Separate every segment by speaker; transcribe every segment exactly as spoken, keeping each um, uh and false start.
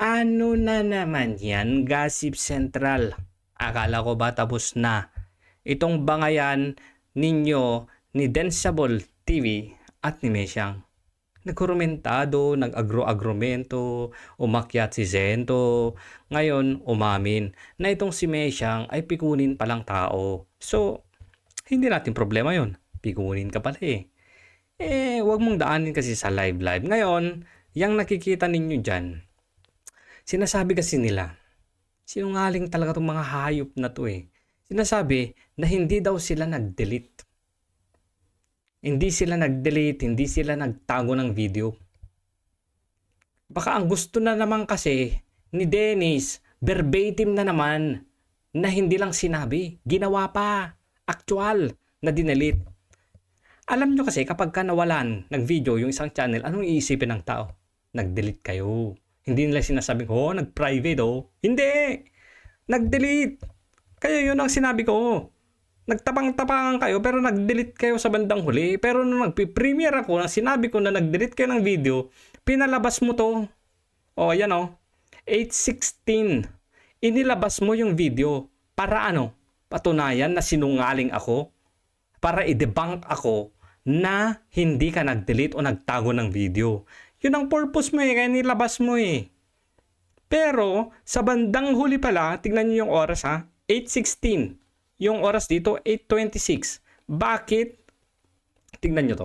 Speaker 1: Ano na naman yan, Gossip Central? Akala ko ba tapos na itong bangayan ninyo ni Densable T V at ni Mesyang? Nagkomentado, nag-agro-agromento, umakyat si Zento. Ngayon, umamin na itong si Mesyang ay pikunin palang tao. So, hindi natin problema yon. Pikunin ka pala eh. Eh, wag mong daanin kasi sa live-live. Ngayon, yung nakikita ninyo dyan, sinasabi kasi nila, sinungaling talaga itong mga hayop na to eh. Sinasabi na hindi daw sila nag-delete. Hindi sila nag-delete, hindi sila nagtago ng video. Baka ang gusto na naman kasi ni Dennis, verbatim na naman, na hindi lang sinabi, ginawa pa, actual, na dinelete. Alam nyo kasi kapag ka nawalan ng video yung isang channel, anong iisipin ng tao? Nag-delete kayo. Hindi nila sinasabing, oh, nag-private oh. Hindi! Nag-delete! Kaya yun ang sinabi ko. Nagtapang-tapangan kayo pero nag-delete kayo sa bandang huli. Pero nung nagpi-premiere ako, nang sinabi ko na nag-delete kayo ng video, pinalabas mo to. O, yan o. eight sixteen. Inilabas mo yung video. Para ano? Patunayan na sinungaling ako. Para i-debunk ako na hindi ka nag-delete o nagtago ng video. Yun ang purpose mo eh. Kaya nilabas mo eh. Pero, sa bandang huli pala, tignan nyo yung oras ha. eight sixteen. Yung oras dito, eight twenty-six. Bakit? Tignan nyo to.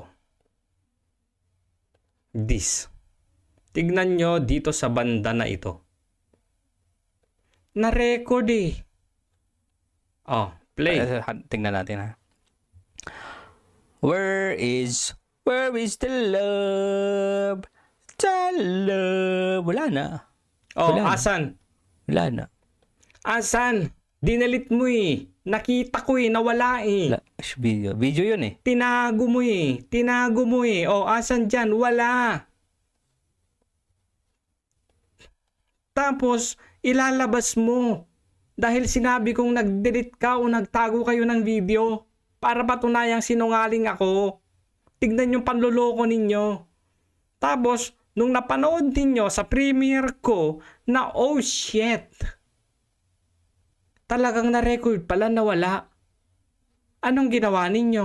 Speaker 1: This. Tignan nyo dito sa banda na ito. Na-record eh. Oh, play.
Speaker 2: Tingnan natin ha. Where is, where is the love? The love. Wala na.
Speaker 1: Oh,
Speaker 2: Wala
Speaker 1: asan?
Speaker 2: Na. Wala na.
Speaker 1: Asan? Dinalit mo eh. Nakita ko eh, nawala eh.
Speaker 2: La, video. Video yun eh.
Speaker 1: Tinago mo eh. Tinago mo eh. Oh, asan dyan? Wala. Tapos, ilalabas mo. Dahil sinabi kong nag-delete ka o nagtago kayo ng video. Para patunayang sinungaling ako. Tignan yung panloloko ninyo. Tapos, nung napanood ninyo sa premiere ko na oh shit, talagang na-record pala na wala. Anong ginawa ninyo?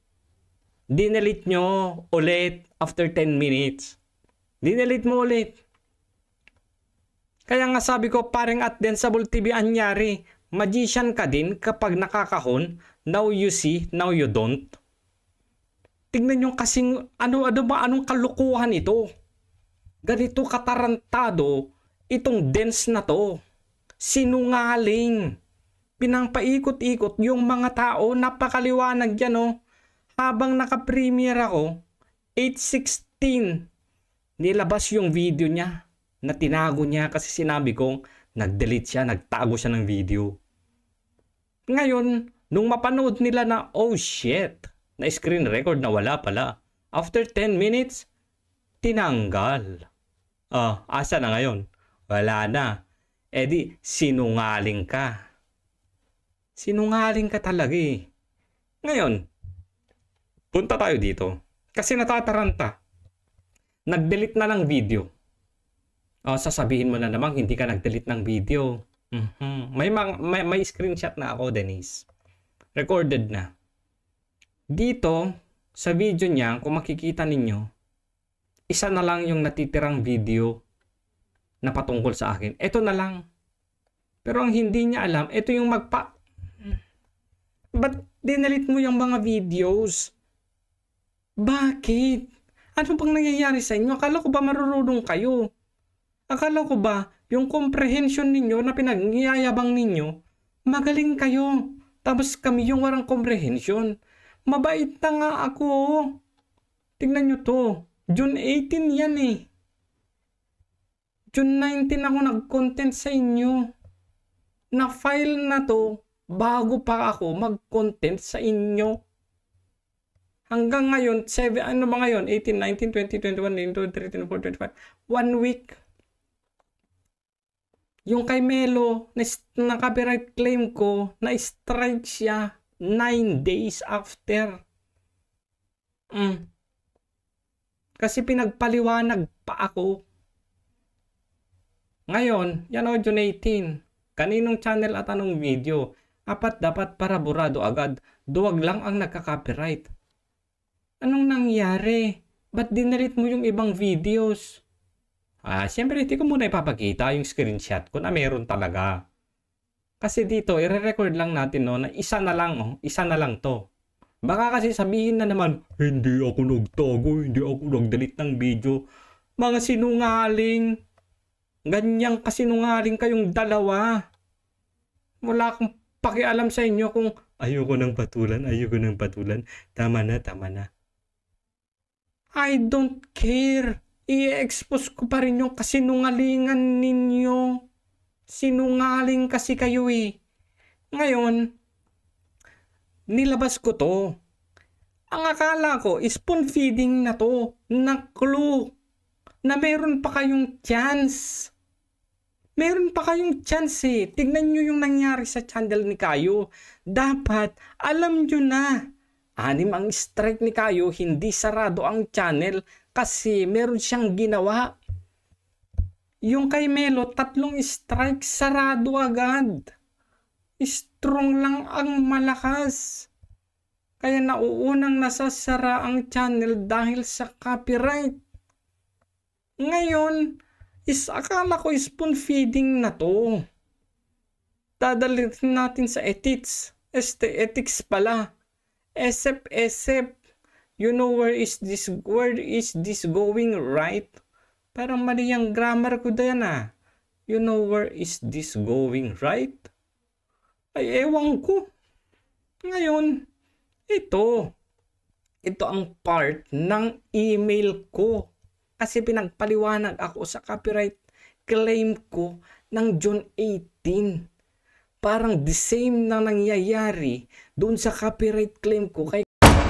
Speaker 1: Dinelit nyo ulit after ten minutes. Dinelit mo ulit. Kaya nga sabi ko, parang at Densable T V anyari. Magician ka din kapag nakakahon. Now you see, now you don't. Tignan nyo kasing, ano, ano ba, anong kalukuhan ito? Ganito katarantado, itong Dens na to. Sinungaling. Pinangpaikot-ikot yung mga tao, napakaliwanag yan oh. Habang naka-premiere ako, eight sixteen, nilabas yung video niya na tinago niya kasi sinabi kong nag-delete siya, nagtago siya ng video. Ngayon, nung mapanood nila na, oh shit, na screen record na wala pala. After ten minutes, tinanggal. Ah, asa na ngayon? Wala na. Eh di, sinungaling ka. Sinungaling ka talaga eh. Ngayon, punta tayo dito. Kasi natataranta. Nag-delete na ng video. Oh, sasabihin mo na namang hindi ka nag-delete ng video. Mm-hmm. May, may, may screenshot na ako, Denise. Recorded na. Dito, sa video niya, kung makikita ninyo, isa na lang yung natitirang video na patungkol sa akin. Ito na lang. Pero ang hindi niya alam, ito yung magpa... Ba't dinalit mo yung mga videos? Bakit? Ano bang nangyayari sa inyo? Akala ko ba marurunong kayo? Akala ko ba yung comprehension ninyo na pinagyayabang ninyo, magaling kayo. Tapos kami yung warang comprehension. Mabait na nga ako. Tingnan nyo to. June eighteen yan eh. June nineteen ako nag-content sa inyo. Na-file na to bago pa ako mag-content sa inyo. Hanggang ngayon, seven, ano ba ngayon? eighteen, nineteen, twenty, twenty-one, twenty-two, twenty-three, twenty-four, twenty-five. One week. Yung kay Melo, na, na copyright claim ko, na-strike siya nine days after. Mm. Kasi pinagpaliwanag pa ako. Ngayon, yan o, June eighteen. Kaninong channel at anong video? Apat dapat para burado agad. Duwag lang ang nagka-copyright. Anong nangyari? Ba't dinalit mo yung ibang videos? Ah, siyempre, hindi ko muna ipapakita yung screenshot ko na meron talaga. Kasi dito, i-record lang natin no, na isa na lang, oh, isa na lang to. Baka kasi sabihin na naman, hindi ako nagtago, hindi ako nagdelete ng video. Mga sinungaling. Ganyang kasinungaling kayong dalawa. Wala akong pakialam sa inyo kung ayoko ng patulan, ayoko ng patulan. Tama na, tama na. I don't care. I-expose ko pa rin yung kasinungalingan ninyo. Sinungaling kasi kayo eh. Ngayon, nilabas ko to. Ang akala ko, spoon feeding na to. Na clue. Na meron pa kayong chance. Meron pa kayong chance eh. Tignan nyo yung nangyari sa channel ni Kayo. Dapat, alam nyo na. Anim ang strike ni Kayo, hindi sarado ang channel kasi meron siyang ginawa. Yung kay Melo, tatlong strike, sarado agad. Strong lang ang malakas. Kaya nauunang nasasara ang channel dahil sa copyright. Ngayon, is akala ko spoon feeding na to. Dadalhin natin sa ethics. Este ethics pala. Esep, esep. You know where is this, where is this going, right? Parang mali ang grammar ko dyan ah. You know where is this going, right? Ay, ewan ko. Ngayon, ito. Ito ang part ng email ko. Kasi pinagpaliwanag ako sa copyright claim ko ng June eighteen. Parang the same na nangyayari doon sa copyright claim ko. Kaya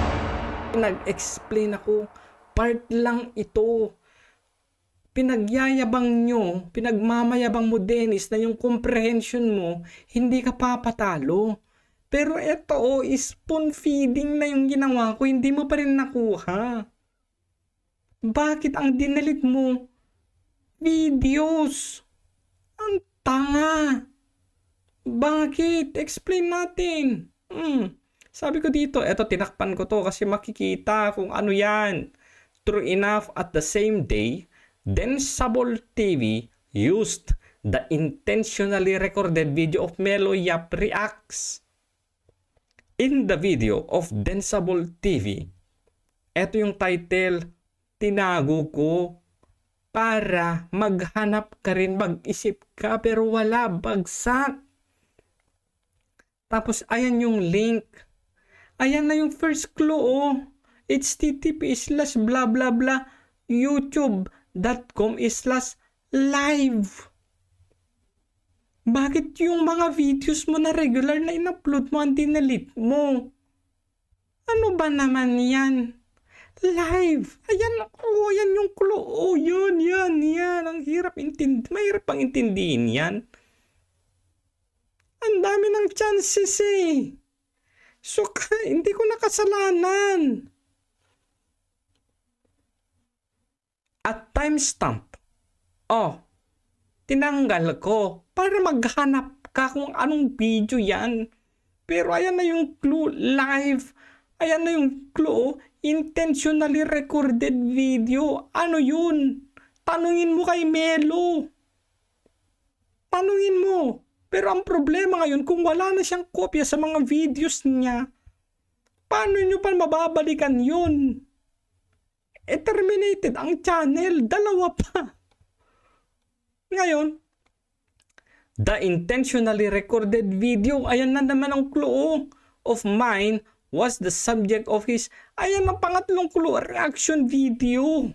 Speaker 1: nag-explain ako, part lang ito. Pinagyayabang nyo, pinagmamayabang mo, Dennis, na yung comprehension mo, hindi ka papatalo. Pero ito, oh, spoon feeding na yung ginawa ko, hindi mo pa rin nakuha. Bakit ang dinalit mo? Videos. Ang tanga. Bakit? Explain natin. Hmm. Sabi ko dito, eto tinakpan ko to kasi makikita kung ano yan. True enough, at the same day, Densable T V used the intentionally recorded video of Melo Yap Reacts. In the video of Densable T V, eto yung title, tinago ko para maghanap ka rin, mag-isip ka, pero wala, bagsak. Tapos, ayan yung link. Ayan na yung first clue, oh. H T T P slash blah blah blah youtube.com slash live. Bakit yung mga videos mo na regular na in-upload mo ang dinalit mo? Ano ba naman yan? Live. Ayan, oh, ayan yung clue. Oh, yan, yan, yan. Ang hirap intindi. Mahirap pang intindihin yan. Ang dami ng chances eh. So, hindi ko nakasalanan. At timestamp. Oh, tinanggal ko para maghanap ka kung anong video yan. Pero ayan na yung clue, live. Ayan na yung clue, intentionally recorded video. Ano yun? Tanungin mo kay Melo. Tanungin mo. Pero ang problema ngayon, kung wala na siyang kopya sa mga videos niya, paano nyo pa mababalikan yun? Eh, terminated ang channel. Dalawa pa. Ngayon, the intentionally recorded video, ayan na naman ang clue of mine was the subject of his, ayan ang pangatlong clue, reaction video.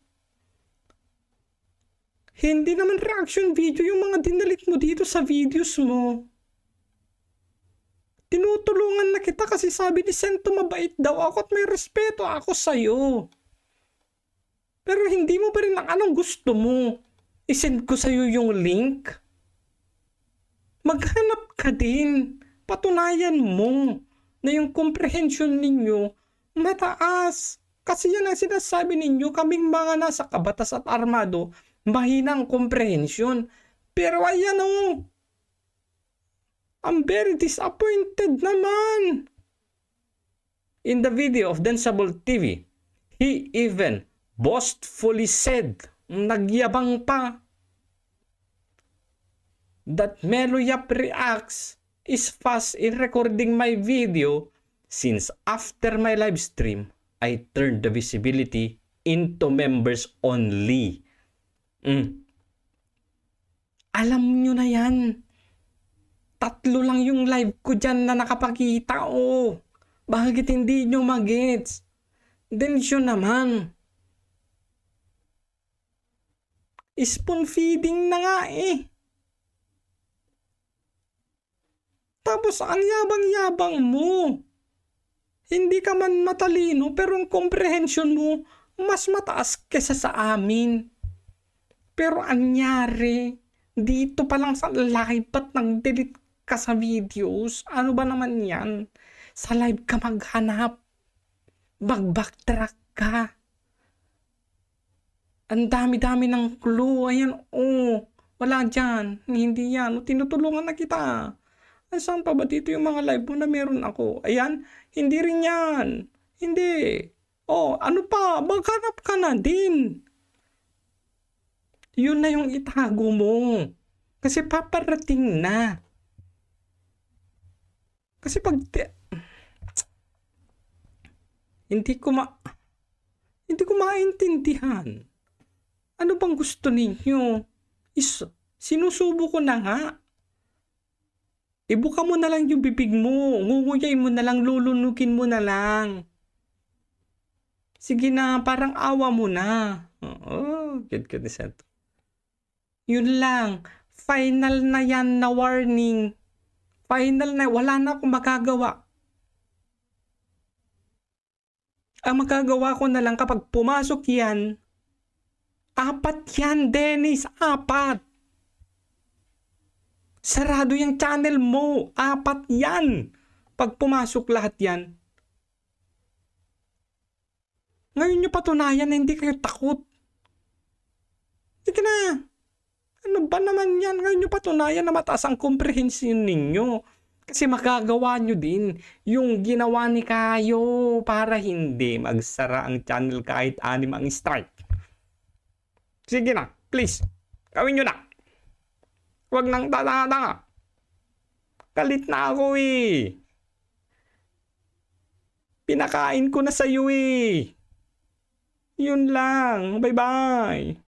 Speaker 1: Hindi naman reaction video yung mga dinalit mo dito sa videos mo. Tinutulungan na kita kasi sabi ni Sento mabait daw ako at may respeto ako sa'yo. Pero hindi mo pa rin ang anong gusto mo. I-send ko sa'yo yung link. Maghanap ka din. Patunayan mo na yung comprehension ninyo mataas. Kasi yan ang sinasabi ninyo, kaming mga nasa kabatas at armado, mahinang comprehension. Pero ayan oh, I'm very disappointed naman. In the video of Densable T V, he even boastfully said, nagyabang pa, that Melo Yap Reacts is fast in recording my video since after my live stream, I turned the visibility into members only. Mm. Alam nyo na yan. Tatlo lang yung live ko dyan na nakapakita oh. Bakit hindi nyo magets? Densyo naman. Spoon feeding na nga eh. Tapos ang yabang-yabang mo. Hindi ka man matalino pero ang comprehension mo mas mataas kesa sa amin. Pero anyari, dito pa lang sa live ba't nag-delete ka sa videos? Ano ba naman yan? Sa live ka maghanap. Mag-backtrack ka. Ang dami-dami ng clue. Ayan, oh. Wala dyan. Hindi yan. Tinutulungan na kita. Ay, saan pa ba dito yung mga live mo na meron ako? Ayan, hindi rin yan. Hindi. Oh, ano pa? Maghanap ka na din. Yun na yung itago mo. Kasi paparating na. Kasi pag... Hindi ko ma... Hindi ko maintindihan. Ano bang gusto ninyo? Is, sinusubo ko na nga. Ibuka mo na lang yung bibig mo. Ngunguyay mo na lang, lulunukin mo na lang. Sige na, parang awa mo na. Oo, good goodness. Yun lang. Final na yan na warning. Final na, wala na akong magagawa. Ang magagawa ko na lang kapag pumasok yan, apat yan, Dennis, apat. Sarado yung channel mo, apat yan. Pag pumasok lahat yan. Ngayon nyo patunayan na hindi kayo takot. Sige na. Ano ba naman yan? Ngayon nyo patunayan na mataas ang comprehension ninyo. Kasi magagawa nyo din yung ginawa ni Kayo para hindi magsara ang channel kahit anim ang strike. Sige na, please. Gawin nyo na. Huwag nang tanga-tanga. Galit na ako eh. Pinakain ko na sa'yo eh. Yun lang. Bye-bye.